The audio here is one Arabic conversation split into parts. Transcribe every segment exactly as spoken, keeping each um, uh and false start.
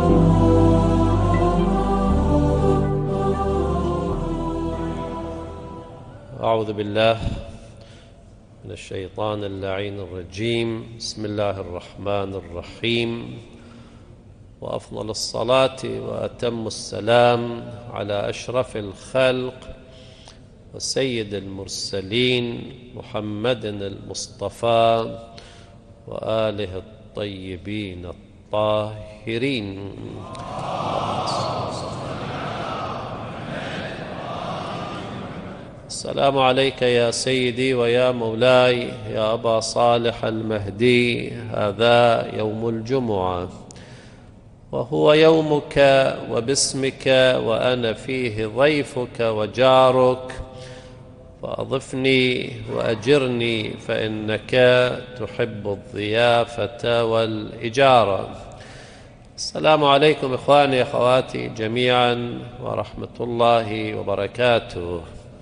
أعوذ بالله من الشيطان اللعين الرجيم. بسم الله الرحمن الرحيم، وأفضل الصلاة وأتم السلام على أشرف الخلق وسيد المرسلين محمد المصطفى وآله الطيبين الطاهرين. السلام عليك يا سيدي ويا مولاي يا أبا صالح المهدي. هذا يوم الجمعة، وهو يومك وباسمك، وأنا فيه ضيفك وجارك، فأضفني وأجرني فإنك تحب الضيافة والإجارة. السلام عليكم إخواني أخواتي جميعا ورحمة الله وبركاته.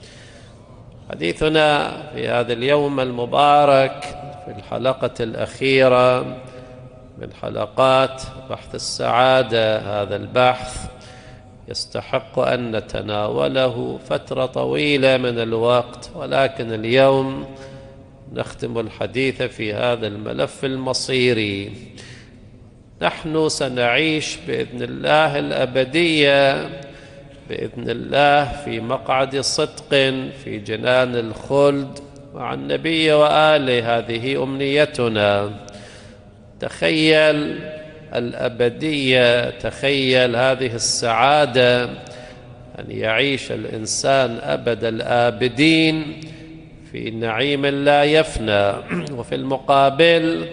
حديثنا في هذا اليوم المبارك في الحلقة الأخيرة من حلقات بحث السعادة. هذا البحث يستحق أن نتناوله فترة طويلة من الوقت، ولكن اليوم نختم الحديث في هذا الملف المصيري. نحن سنعيش بإذن الله الأبدية، بإذن الله في مقعد صدق في جنان الخلد مع النبي وآله. هذه أمنيتنا. تخيل الأبدية، تخيل هذه السعادة، أن يعيش الإنسان أبد الآبدين في نعيم لا يفنى. وفي المقابل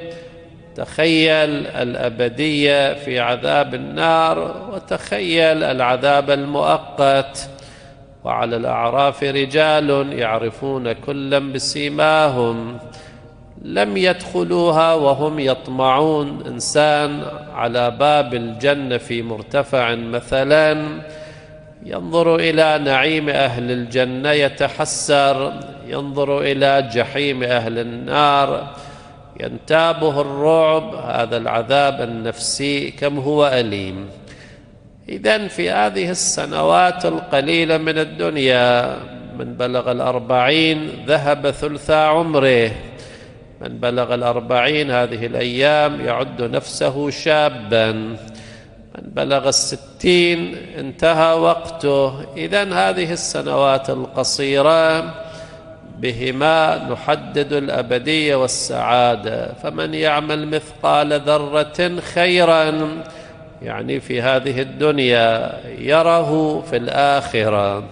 تخيل الأبدية في عذاب النار، وتخيل العذاب المؤقت. وعلى الأعراف رجال يعرفون كلا بسيماهم، لم يدخلوها وهم يطمعون. إنسان على باب الجنة في مرتفع مثلا ينظر إلى نعيم أهل الجنة يتحسر، ينظر إلى جحيم أهل النار ينتابه الرعب. هذا العذاب النفسي كم هو أليم. إذن في هذه السنوات القليلة من الدنيا، من بلغ الأربعين ذهب ثلث عمره، من بلغ الأربعين هذه الأيام يعد نفسه شابا، من بلغ الستين انتهى وقته. إذن هذه السنوات القصيرة بهما نحدد الأبدية والسعادة. فمن يعمل مثقال ذرة خيرا، يعني في هذه الدنيا، يره في الآخرة.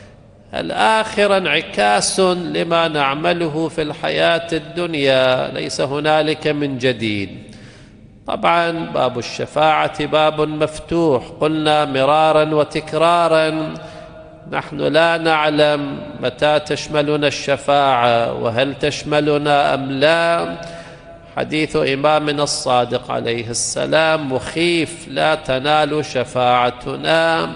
الآخرة انعكاس لما نعمله في الحياة الدنيا، ليس هنالك من جديد. طبعا باب الشفاعة باب مفتوح، قلنا مرارا وتكرارا. نحن لا نعلم متى تشملنا الشفاعة، وهل تشملنا أم لا. حديث إمامنا الصادق عليه السلام مخيف: لا تنال شفاعتنا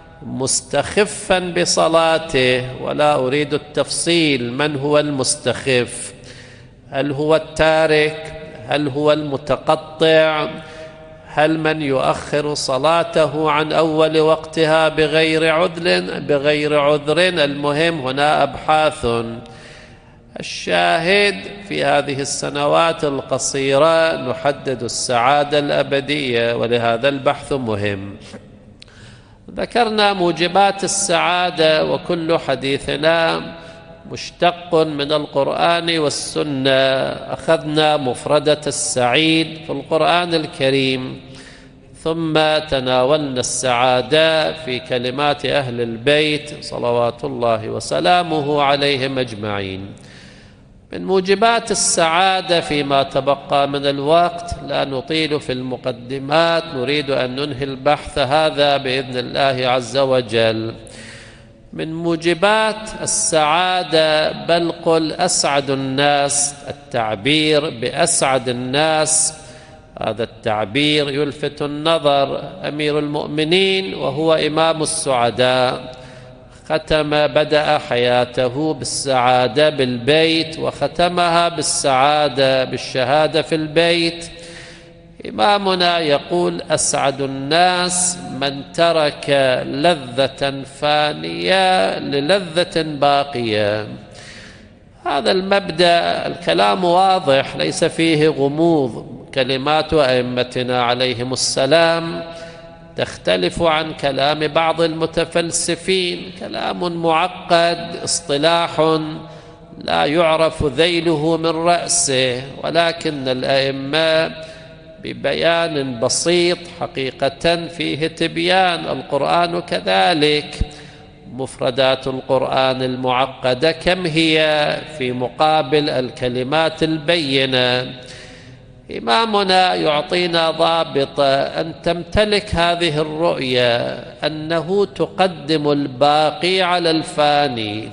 مستخفا بصلاته. ولا أريد التفصيل. من هو المستخف؟ هل هو التارك؟ هل هو المتقطع؟ هل من يؤخر صلاته عن أول وقتها بغير عذر بغير عذر؟ المهم هنا أبحاث. الشاهد في هذه السنوات القصيرة نحدد السعادة الأبدية، ولهذا البحث مهم. ذكرنا موجبات السعادة، وكل حديثنا مشتق من القرآن والسنة. أخذنا مفردة السعيد في القرآن الكريم، ثم تناولنا السعادة في كلمات أهل البيت صلوات الله وسلامه عليهم أجمعين. من موجبات السعادة فيما تبقى من الوقت، لا نطيل في المقدمات، نريد أن ننهي البحث هذا بإذن الله عز وجل. من موجبات السعادة، بل قل أسعد الناس، التعبير بأسعد الناس هذا التعبير يلفت النظر. أمير المؤمنين وهو إمام السعداء ختم بدأ حياته بالسعادة بالبيت، وختمها بالسعادة بالشهادة في البيت. إمامنا يقول: أسعد الناس من ترك لذة فانية للذة باقية. هذا المبدأ الكلام واضح ليس فيه غموض. كلمات أئمتنا عليهم السلام تختلف عن كلام بعض المتفلسفين، كلام معقد، اصطلاح لا يعرف ذيله من رأسه، ولكن الأئمة ببيان بسيط حقيقة فيه تبيان. القرآن كذلك، مفردات القرآن المعقدة كم هي في مقابل الكلمات البينة. إمامنا يعطينا ضابط أن تمتلك هذه الرؤية، أنه تقدم الباقي على الفاني.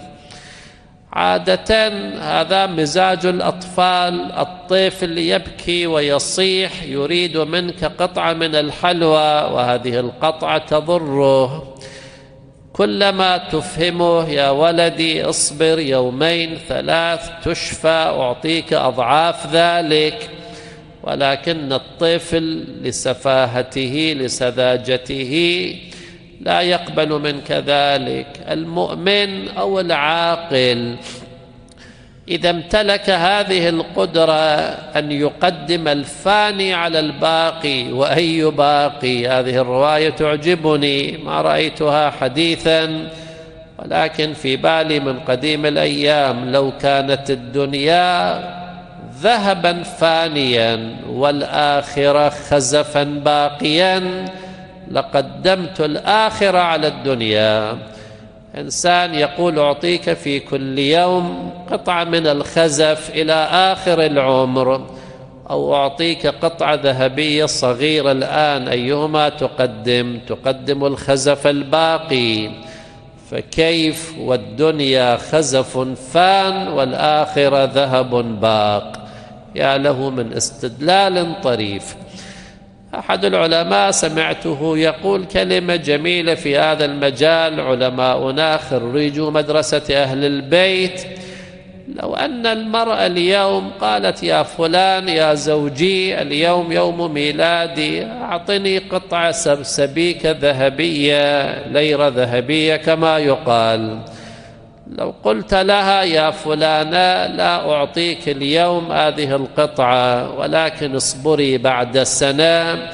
عادة هذا مزاج الأطفال، الطفل يبكي ويصيح يريد منك قطعة من الحلوى، وهذه القطعة تضره. كلما تفهمه: يا ولدي اصبر يومين ثلاث تشفى، أعطيك أضعاف ذلك، ولكن الطفل لسفاهته لسذاجته لا يقبل منك ذلك. المؤمن أو العاقل إذا امتلك هذه القدرة أن يقدم الفاني على الباقي، وأي باقي؟ هذه الرواية تعجبني، ما رأيتها حديثا ولكن في بالي من قديم الأيام: لو كانت الدنيا ذهبا فانيا والآخرة خزفا باقيا لقدمت الآخرة على الدنيا. إنسان يقول: أعطيك في كل يوم قطعة من الخزف إلى آخر العمر، أو أعطيك قطعة ذهبية صغيرة الآن، أيهما تقدم؟ تقدم الخزف الباقي. فكيف والدنيا خزف فان والآخرة ذهب باق؟ يا له من استدلال طريف. أحد العلماء سمعته يقول كلمة جميلة في هذا المجال، علماؤنا خريجوا مدرسة أهل البيت: لو أن المرأة اليوم قالت: يا فلان يا زوجي اليوم يوم ميلادي، أعطني قطعة سبسبيكة ذهبية، ليرة ذهبية كما يقال، لو قلت لها: يا فلانة لا أعطيك اليوم هذه القطعة، ولكن اصبري بعد سنة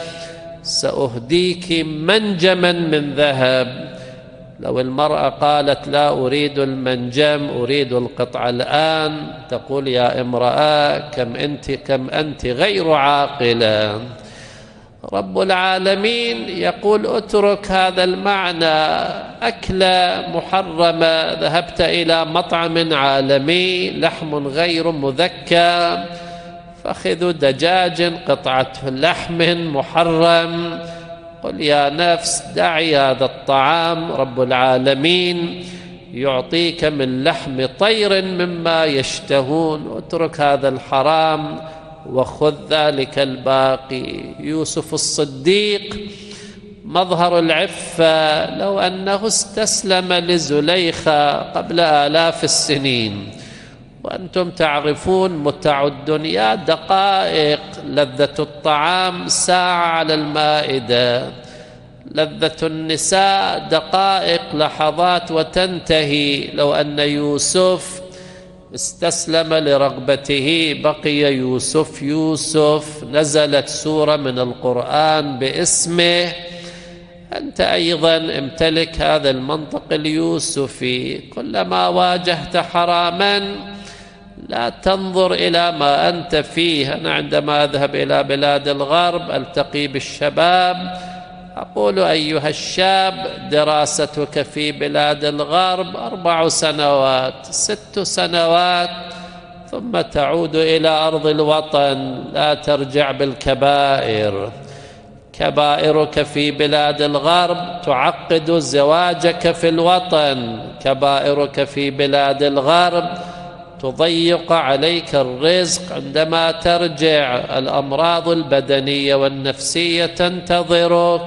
سأهديك منجما من ذهب، لو المرأة قالت: لا أريد المنجم أريد القطعة الآن، تقول: يا امرأة كم أنت كم أنت غير عاقلة. رب العالمين يقول: اترك هذا المعنى، أكلة محرمة، ذهبت إلى مطعم عالمي، لحم غير مذكى، فخذ دجاج قطعة لحم محرم، قل: يا نفس دعي هذا الطعام، رب العالمين يعطيك من لحم طير مما يشتهون، اترك هذا الحرام وخذ ذلك الباقي. يوسف الصديق مظهر العفة، لو أنه استسلم لزليخة قبل آلاف السنين، وأنتم تعرفون متع الدنيا دقائق، لذة الطعام ساعة على المائدة، لذة النساء دقائق لحظات وتنتهي. لو أن يوسف استسلم لرغبته بقي يوسف يوسف، نزلت سورة من القرآن باسمه. أنت أيضا امتلك هذا المنطق اليوسفي، كلما واجهت حراما لا تنظر إلى ما أنت فيه. أنا عندما أذهب إلى بلاد الغرب ألتقي بالشباب، أقول: أيها الشاب دراستك في بلاد الغرب أربع سنوات ست سنوات ثم تعود إلى أرض الوطن، لا ترجع بالكبائر. كبائرك في بلاد الغرب تعقد زواجك في الوطن، كبائرك في بلاد الغرب تضيق عليك الرزق عندما ترجع، الأمراض البدنية والنفسية تنتظرك.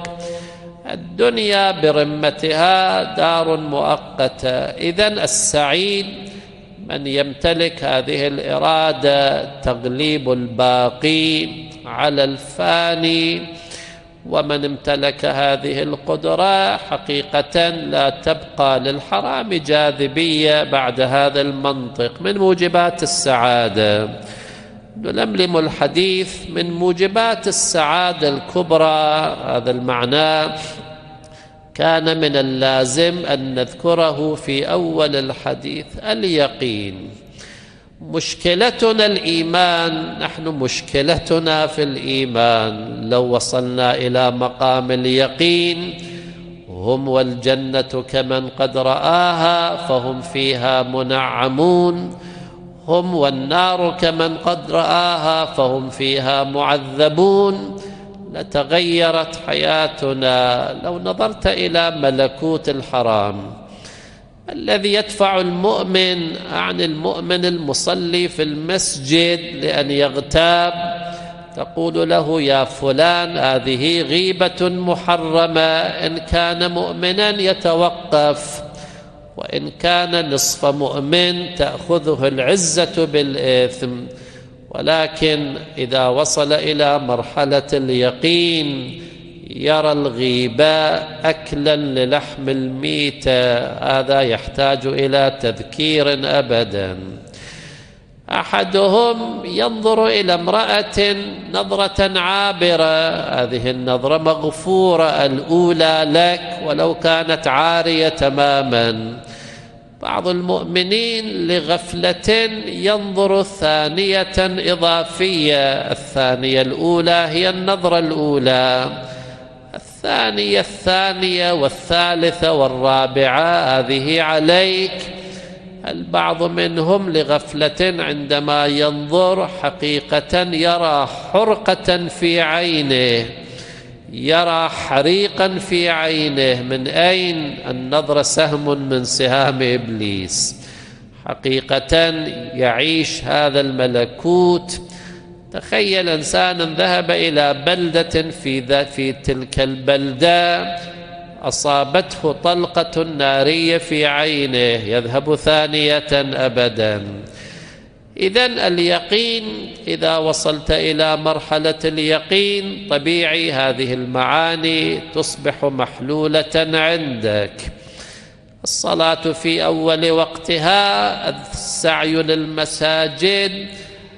الدنيا برمتها دار مؤقتة. إذن السعيد من يمتلك هذه الإرادة، تغليب الباقي على الفاني، ومن امتلك هذه القدرة حقيقة لا تبقى للحرام جاذبية بعد هذا المنطق. من موجبات السعادة نلملم الحديث، من موجبات السعادة الكبرى هذا المعنى كان من اللازم أن نذكره في أول الحديث: اليقين. مشكلتنا الإيمان، نحن مشكلتنا في الإيمان. لو وصلنا إلى مقام اليقين: هم والجنة كمن قد رآها فهم فيها منعمون، هم والنار كمن قد رآها فهم فيها معذبون، لتغيرت حياتنا. لو نظرت إلى ملكوت الحرام الذي يدفع المؤمن عن المؤمن المصلي في المسجد لأن يغتاب، تقول له: يا فلان هذه غيبة محرمة، إن كان مؤمنا يتوقف، وإن كان نصف مؤمن تأخذه العزة بالإثم. ولكن إذا وصل إلى مرحلة اليقين يرى الغيبة أكلا للحم الميتة، هذا يحتاج إلى تذكير أبدا. أحدهم ينظر إلى امرأة نظرة عابرة، هذه النظرة مغفورة، الأولى لك ولو كانت عارية تماما. بعض المؤمنين لغفلة ينظر ثانية إضافية، الثانية الأولى هي النظرة الأولى، الثانية الثانية والثالثة والرابعة هذه عليك. البعض منهم لغفلة عندما ينظر حقيقة يرى حرقة في عينه، يرى حريقا في عينه. من أين؟ النظر سهم من سهام إبليس. حقيقة يعيش هذا الملكوت. تخيل إنسانا ذهب إلى بلدة في, ذا في تلك البلدة أصابته طلقة نارية في عينه، يذهب ثانية أبدا. إذن اليقين، إذا وصلت إلى مرحلة اليقين طبيعي هذه المعاني تصبح محلولة عندك. الصلاة في أول وقتها، السعي للمساجد،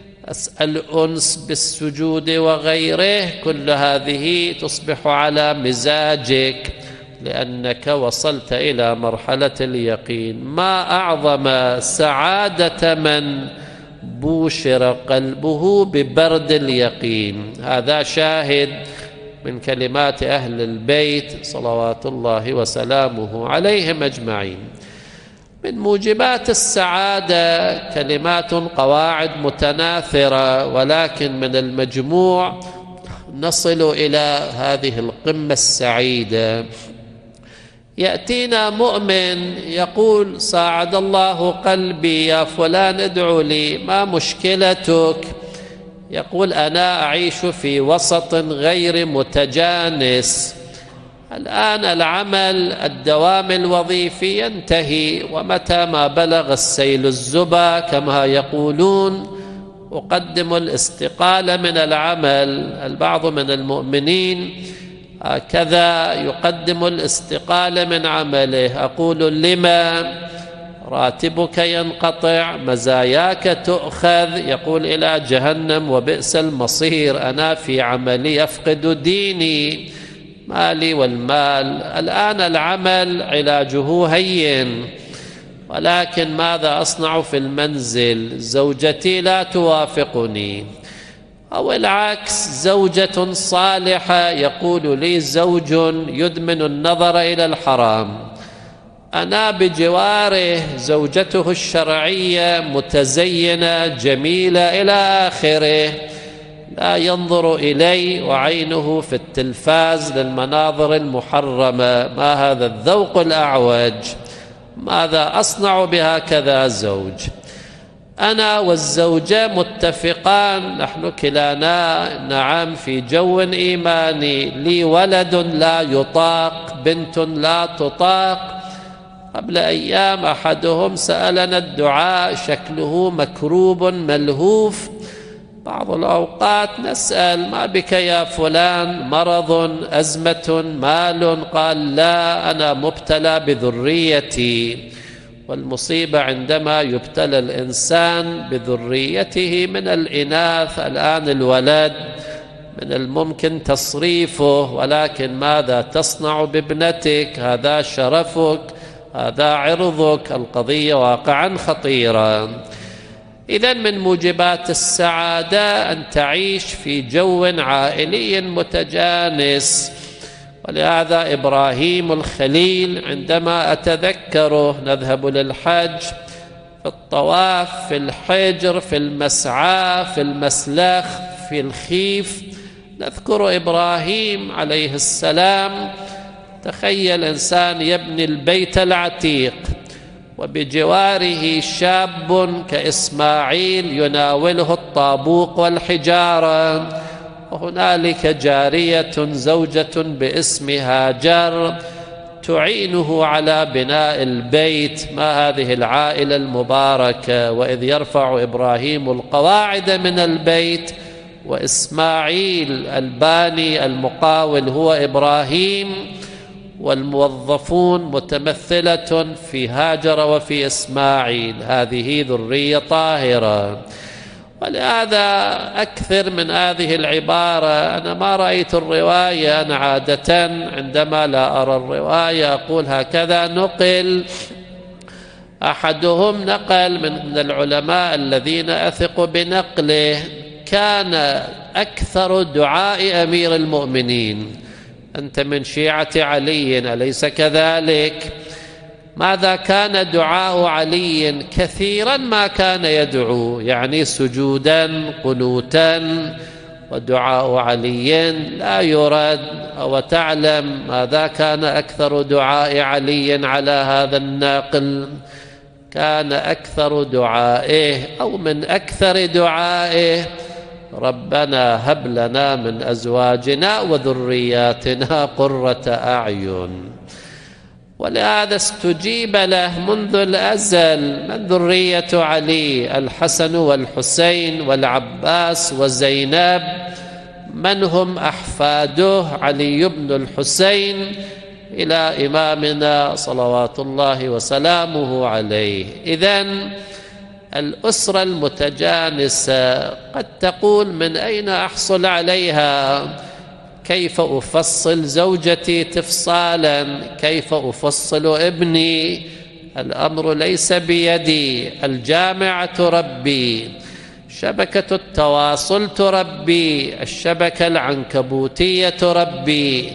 الأنس بالسجود وغيره، كل هذه تصبح على مزاجك لأنك وصلت إلى مرحلة اليقين. ما أعظم سعادة من بوشر قلبه ببرد اليقين. هذا شاهد من كلمات أهل البيت صلوات الله وسلامه عليهم أجمعين. من موجبات السعادة كلمات قواعد متناثرة، ولكن من المجموع نصل إلى هذه القمة السعيدة. يأتينا مؤمن يقول: ساعد الله قلبي يا فلان ادعو لي، ما مشكلتك؟ يقول: أنا أعيش في وسط غير متجانس، الآن العمل الدوام الوظيفي ينتهي، ومتى ما بلغ السيل الزبا كما يقولون أقدم الاستقالة من العمل. البعض من المؤمنين هكذا يقدم الاستقالة من عمله. أقول: لما؟ راتبك ينقطع، مزاياك تؤخذ. يقول: إلى جهنم وبئس المصير، أنا في عملي أفقد ديني، مالي والمال. الآن العمل علاجه هين، ولكن ماذا أصنع في المنزل؟ زوجتي لا توافقني. أو العكس، زوجة صالحة، يقول لي زوج يدمن النظر إلى الحرام، أنا بجواره زوجته الشرعية متزينة جميلة إلى آخره، لا ينظر إلي وعينه في التلفاز للمناظر المحرمة. ما هذا الذوق الأعوج؟ ماذا أصنع بهكذا زوج؟ أنا والزوجة متفقان، نحن كلانا نعم في جو إيماني، لي ولد لا يطاق، بنت لا تطاق. قبل أيام أحدهم سألنا الدعاء، شكله مكروب ملهوف، بعض الأوقات نسأل: ما بك يا فلان؟ مرض، أزمة، مال؟ قال: لا، أنا مبتلى بذريتي. والمصيبة عندما يبتلى الإنسان بذريته من الإناث. الآن الولد من الممكن تصريفه، ولكن ماذا تصنع بابنتك؟ هذا شرفك، هذا عرضك. القضية واقعا خطيرة. إذن من موجبات السعادة أن تعيش في جو عائلي متجانس. ولهذا إبراهيم الخليل عندما أتذكره نذهب للحج، في الطواف، في الحجر، في المسعى، في المسلخ، في الخيف، نذكر إبراهيم عليه السلام. تخيل إنسان يبني البيت العتيق وبجواره شاب كإسماعيل يناوله الطابوق والحجارة، وهنالك جارية زوجة باسم هاجر تعينه على بناء البيت. ما هذه العائلة المباركة! وإذ يرفع إبراهيم القواعد من البيت وإسماعيل الباني المقاول هو إبراهيم، والموظفون متمثلة في هاجر وفي إسماعيل. هذه ذرية طاهرة. ولهذا أكثر من هذه العبارة. أنا ما رأيت الرواية، أنا عادة عندما لا أرى الرواية أقول هكذا نقل. أحدهم نقل من العلماء الذين أثق بنقله: كان أكثر دعاء أمير المؤمنين. أنت من شيعة علي أليس كذلك؟ ماذا كان دعاء علي؟ كثيرا ما كان يدعو، يعني سجودا، قنوتا، ودعاء علي لا يرد. أو تعلم ماذا كان أكثر دعاء علي على هذا الناقل؟ كان أكثر دعائه أو من أكثر دعائه: ربنا هب لنا من أزواجنا وذرياتنا قرة أعين. ولهذا استجيب له منذ الأزل. من ذرية علي؟ الحسن والحسين والعباس وزينب. من هم أحفاده؟ علي بن الحسين إلى إمامنا صلوات الله وسلامه عليه. إذن الأسرة المتجانسة قد تقول: من أين أحصل عليها؟ كيف أفصل زوجتي تفصالا؟ كيف أفصل ابني؟ الأمر ليس بيدي. الجامعة تربي، شبكة التواصل تربي، الشبكة العنكبوتية تربي،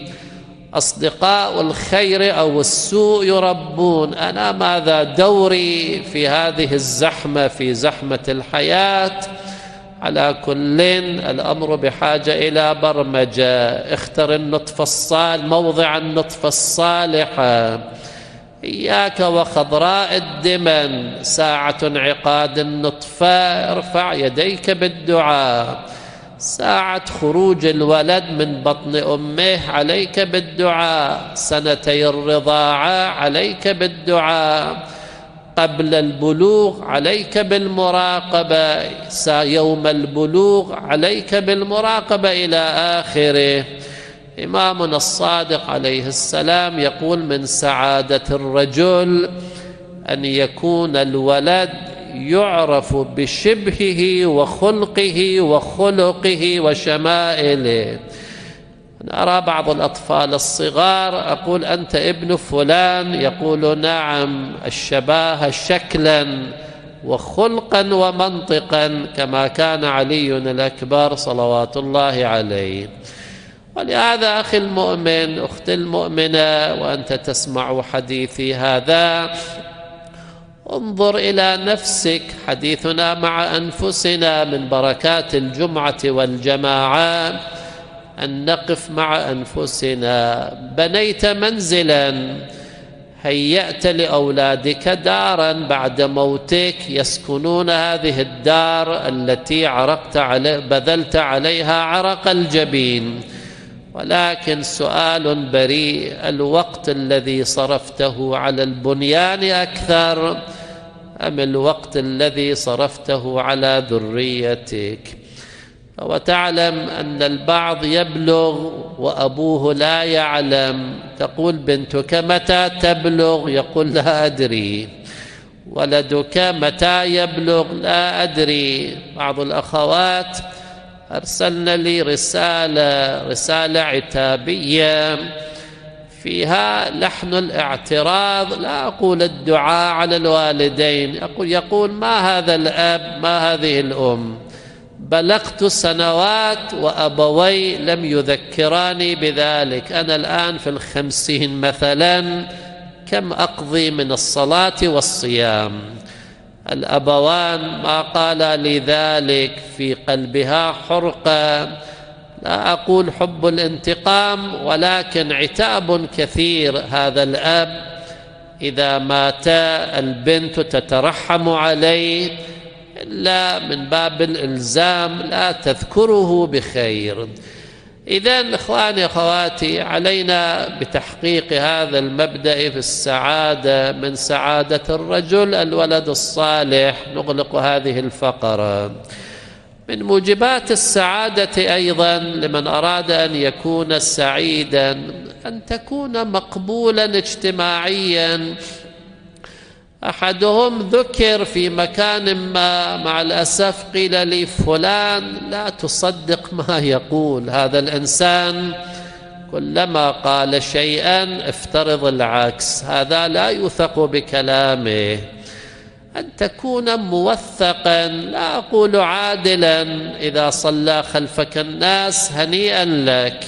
أصدقاء الخير أو السوء يربون. أنا ماذا دوري في هذه الزحمة، في زحمة الحياة؟ على كل الأمر بحاجة إلى برمجة. اختر النطفة الصالح، موضع النطفة الصالحة. إياك وخضراء الدمن، ساعة انعقاد النطفة ارفع يديك بالدعاء. ساعة خروج الولد من بطن أمه عليك بالدعاء. سنتي الرضاعة عليك بالدعاء. قبل البلوغ عليك بالمراقبة. يوم البلوغ عليك بالمراقبة إلى آخره. إمامنا الصادق عليه السلام يقول: من سعادة الرجل أن يكون الولد يعرف بشبهه وخلقه وخلقه وشمائله. أنا أرى بعض الأطفال الصغار أقول: أنت ابن فلان؟ يقول: نعم. الشباه شكلا وخلقا ومنطقا كما كان علي الأكبر صلوات الله عليه. ولهذا أخي المؤمن، أختي المؤمنة، وأنت تسمع حديثي هذا، انظر إلى نفسك. حديثنا مع أنفسنا من بركات الجمعة والجماعة أن نقف مع أنفسنا. بنيت منزلا، هيأت لأولادك دارا بعد موتك يسكنون هذه الدار التي عرقت علي بذلت عليها عرق الجبين. ولكن سؤال بريء: الوقت الذي صرفته على البنيان أكثر أم الوقت الذي صرفته على ذريتك؟ وتعلم أن البعض يبلغ وأبوه لا يعلم، تقول بنتك متى تبلغ؟ يقول لا أدري. ولدك متى يبلغ؟ لا أدري. بعض الأخوات أرسلنا لي رسالة رسالة عتابية فيها لحن الاعتراض، لا أقول الدعاء على الوالدين، أقول يقول ما هذا الأب ما هذه الأم، بلغت سنوات وأبوي لم يذكراني بذلك، أنا الآن في الخمسين مثلا، كم أقضي من الصلاة والصيام؟ الأبوان ما قالا لي ذلك، في قلبها حرقة، لا أقول حب الانتقام ولكن عتاب كثير. هذا الأب إذا مات البنت تترحم عليه إلا من باب الإلزام، لا تذكره بخير. إذن إخواني أخواتي، علينا بتحقيق هذا المبدأ في السعادة، من سعادة الرجل الولد الصالح. نغلق هذه الفقرة. من موجبات السعادة أيضا لمن أراد أن يكون سعيدا أن تكون مقبولا اجتماعيا. أحدهم ذكر في مكان ما، مع الأسف قيل لي فلان لا تصدق ما يقول، هذا الإنسان كلما قال شيئا افترض العكس، هذا لا يوثق بكلامه. أن تكون موثقا، لا أقول عادلا، إذا صلى خلفك الناس هنيئا لك،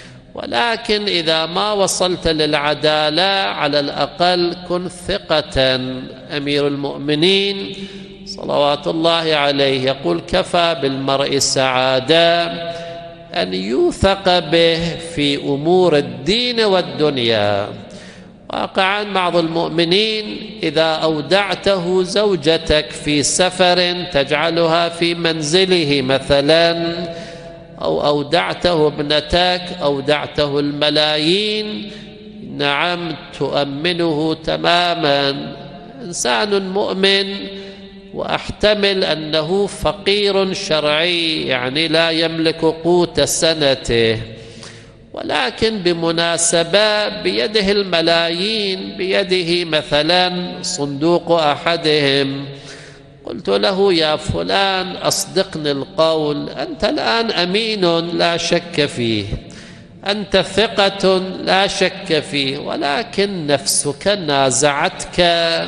ولكن إذا ما وصلت للعدالة على الأقل كن ثقة. أمير المؤمنين صلوات الله عليه يقول كفى بالمرء سعادة أن يوثق به في أمور الدين والدنيا. واقعا بعض المؤمنين إذا أودعته زوجتك في سفر تجعلها في منزله مثلا، أو أودعته ابنتك، أودعته الملايين، نعم تؤمنه تماما. إنسان مؤمن، وأحتمل أنه فقير شرعي، يعني لا يملك قوت سنته، ولكن بمناسبة بيده الملايين، بيده مثلا صندوق أحدهم. قلت له يا فلان أصدقني القول، أنت الآن أمين لا شك فيه، أنت ثقة لا شك فيه، ولكن نفسك نازعتك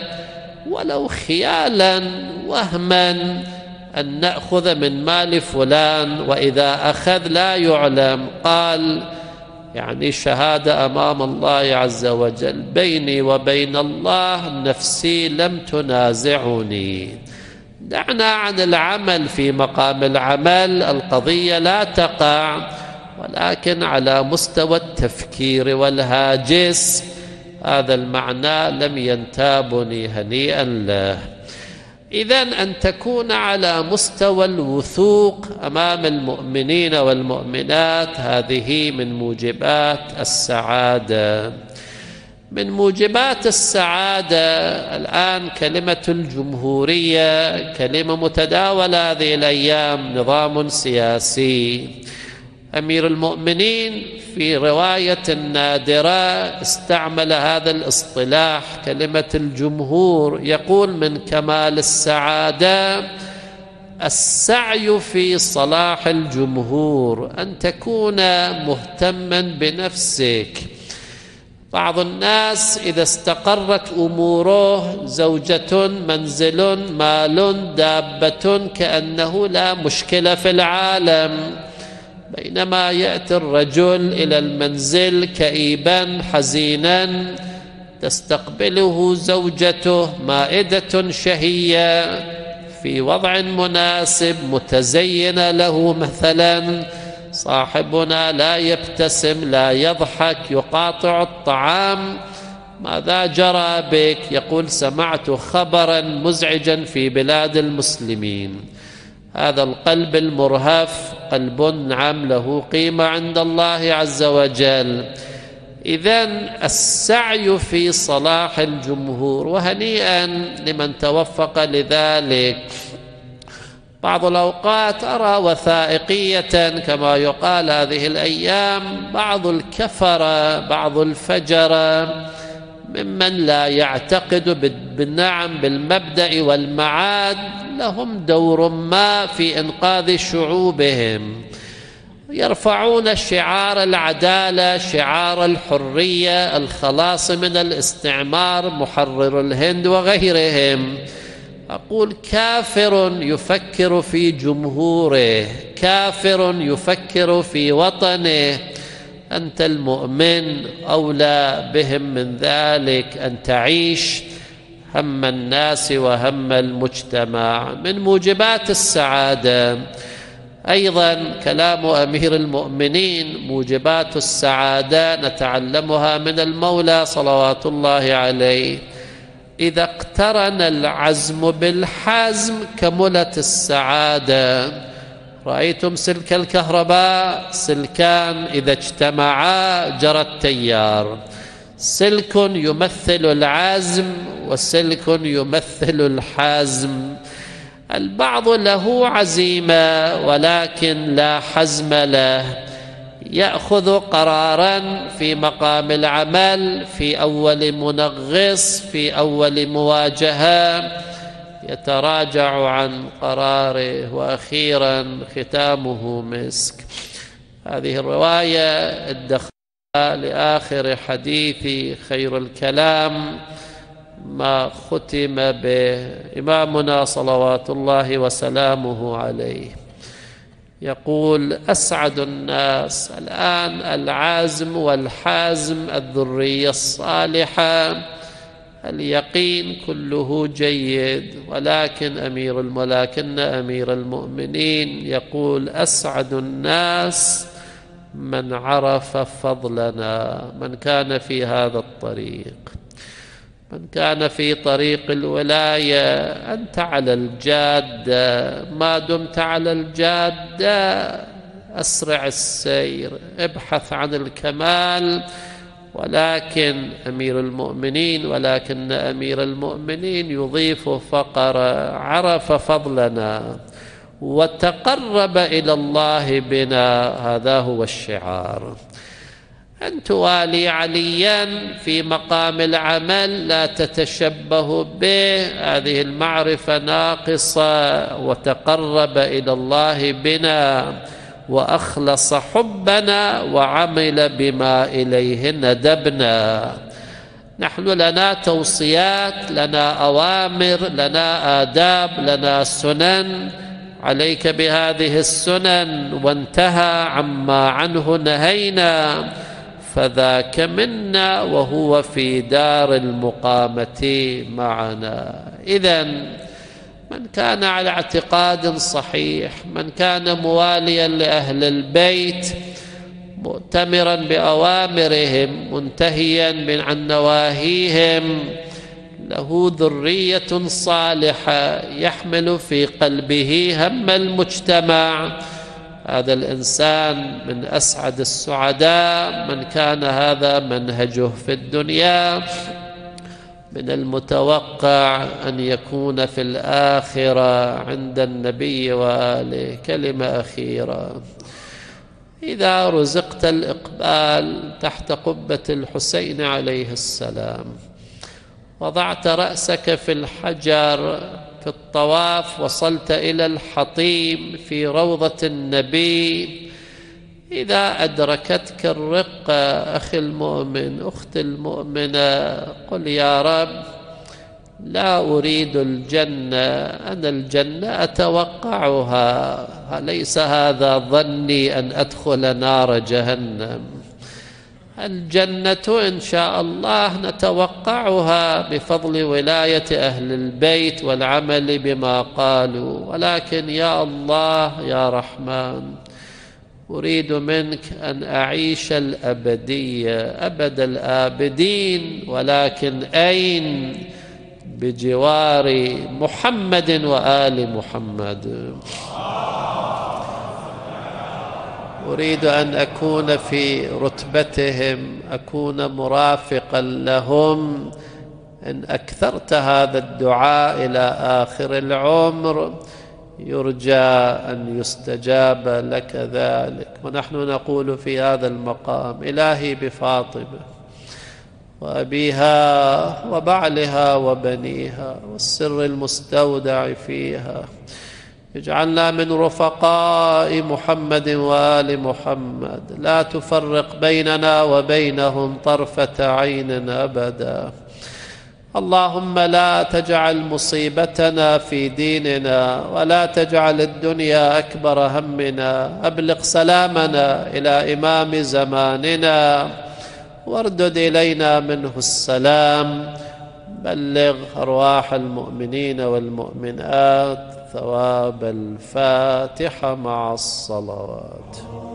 ولو خيالا وهما أن نأخذ من مال فلان، وإذا أخذ لا يعلم. قال يعني شهادة أمام الله عز وجل، بيني وبين الله نفسي لم تنازعني. دعنا عن العمل في مقام العمل، القضية لا تقع، ولكن على مستوى التفكير والهاجس هذا المعنى لم ينتابني، هنيئا له. إذن أن تكون على مستوى الوثوق أمام المؤمنين والمؤمنات، هذه من موجبات السعادة. من موجبات السعادة الآن كلمة الجمهورية، كلمة متداولة هذه الأيام، نظام سياسي. أمير المؤمنين في رواية نادرة استعمل هذا الاصطلاح، كلمة الجمهور، يقول من كمال السعادة السعي في صلاح الجمهور، أن تكون مهتما بنفسك. بعض الناس إذا استقرت أموره، زوجة، منزل، مال، دابة، كأنه لا مشكلة في العالم، بينما يأتي الرجل إلى المنزل كئيبا حزينا، تستقبله زوجته، مائدة شهية في وضع مناسب متزينة له مثلا، صاحبنا لا يبتسم لا يضحك يقاطع الطعام، ماذا جرى بك؟ يقول سمعت خبرا مزعجا في بلاد المسلمين. هذا القلب المرهف قلب نعم له قيمة عند الله عز وجل. إذن السعي في صلاح الجمهور، وهنيئا لمن توفق لذلك. بعض الأوقات أرى وثائقية كما يقال هذه الأيام، بعض الكفرة بعض الفجرة ممن لا يعتقد بالنعم بالمبدأ والمعاد لهم دور ما في إنقاذ شعوبهم، يرفعون شعار العدالة، شعار الحرية، الخلاص من الاستعمار، محرر الهند وغيرهم. أقول كافر يفكر في جمهوره، كافر يفكر في وطنه، أنت المؤمن أولى بهم من ذلك أن تعيش هم الناس وهم المجتمع. من موجبات السعادة أيضا كلام أمير المؤمنين، موجبات السعادة نتعلمها من المولى صلوات الله عليه: إذا اقترن العزم بالحزم كملت السعادة. رأيتم سلك الكهرباء، سلكان إذا اجتمعا جرى التيار، سلك يمثل العزم وسلك يمثل الحزم. البعض له عزيمة ولكن لا حزم له، يأخذ قراراً في مقام العمل، في أول منغص، في أول مواجهة يتراجع عن قراره وأخيراً ختامه مسك. هذه الرواية الدخلة لآخر حديث خير الكلام ما ختم به إمامنا صلوات الله وسلامه عليه، يقول: أسعد الناس الآن العازم والحازم، الذرية الصالحة، اليقين كله جيد، ولكن أمير ولكن أمير المؤمنين يقول: أسعد الناس من عرف فضلنا، من كان في هذا الطريق، من كان في طريق الولاية. أنت على الجادة، ما دمت على الجادة أسرع السير، ابحث عن الكمال. ولكن أمير المؤمنين ولكن أمير المؤمنين يضيف فقر: عرف فضلنا وتقرب إلى الله بنا، هذا هو الشعار. أن توالي عليا في مقام العمل لا تتشبه به، هذه المعرفة ناقصة. وتقرب إلى الله بنا وأخلص حبنا وعمل بما إليه ندبنا. نحن لنا توصيات، لنا أوامر، لنا آداب، لنا سنن، عليك بهذه السنن، وانتهى عما عنه نهينا، فذاك منا وهو في دار المقامة معنا. إذن من كان على اعتقاد صحيح، من كان مواليا لأهل البيت، مؤتمرا بأوامرهم، منتهيا عن نواهيهم، له ذرية صالحة، يحمل في قلبه هم المجتمع، هذا الإنسان من أسعد السعداء. من كان هذا منهجه في الدنيا، من المتوقع أن يكون في الآخرة عند النبي وآله. كلمة أخيرة: إذا رزقت الإقبال تحت قبة الحسين عليه السلام، وضعت رأسك في الحجر في الطواف، وصلت إلى الحطيم في روضة النبي، إذا أدركتك الرقة أخي المؤمن أختي المؤمنة، قل: يا رب لا أريد الجنة، أنا الجنة أتوقعها، ليس هذا ظني أن أدخل نار جهنم. الجنة إن شاء الله نتوقعها بفضل ولاية أهل البيت والعمل بما قالوا، ولكن يا الله يا رحمن أريد منك أن أعيش الأبدية أبد الآبدين، ولكن أين؟ بجوار محمد وآل محمد. أريد أن أكون في رتبتهم، أكون مرافقا لهم. إن أكثرت هذا الدعاء إلى آخر العمر يرجى أن يستجاب لك ذلك. ونحن نقول في هذا المقام: إلهي بفاطمة وأبيها وبعلها وبنيها والسر المستودع فيها، اجعلنا من رفقاء محمد وآل محمد، لا تفرق بيننا وبينهم طرفة عين أبدا. اللهم لا تجعل مصيبتنا في ديننا، ولا تجعل الدنيا أكبر همنا. أبلغ سلامنا إلى إمام زماننا واردد إلينا منه السلام. بلغ أرواح المؤمنين والمؤمنات ثواب الفاتحة مع الصلوات.